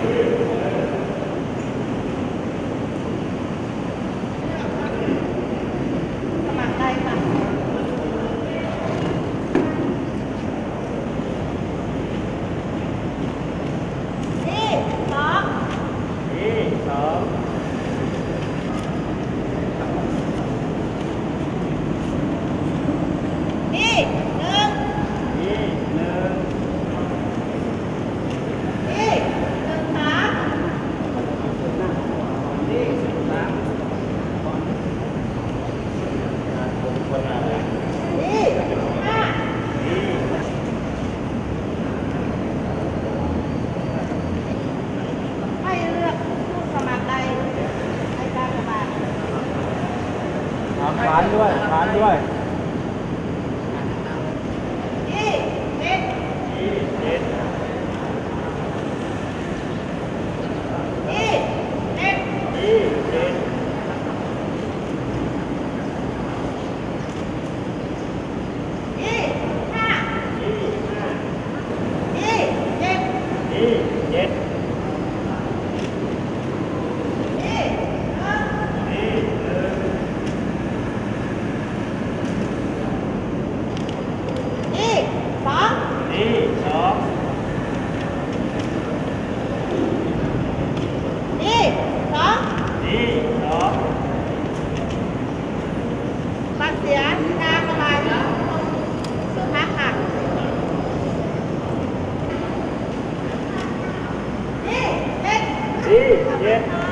สมัครใจค่ะนี่สองนี่สองนี่หนึ่งนี่หนึ่งนี่หนึ่งสามนี่สามคนอะไรนี่ห้าให้เลือกผู้สมัครใดให้การสมัครขานด้วยขานด้วยนี่เจ็ดนี่เจ็ดนี่เจ็ดนี่เจ็ดนี่ห้านี่ห้านี่เจ็ดนี่เจ็ดนี่หนึ่งนี่หนึ่งนี่สองนี่สองนี่สองนี่สองบัตรเสียกากบาทสุภาพค่ะนี่เจ็ดนี่เจ็ด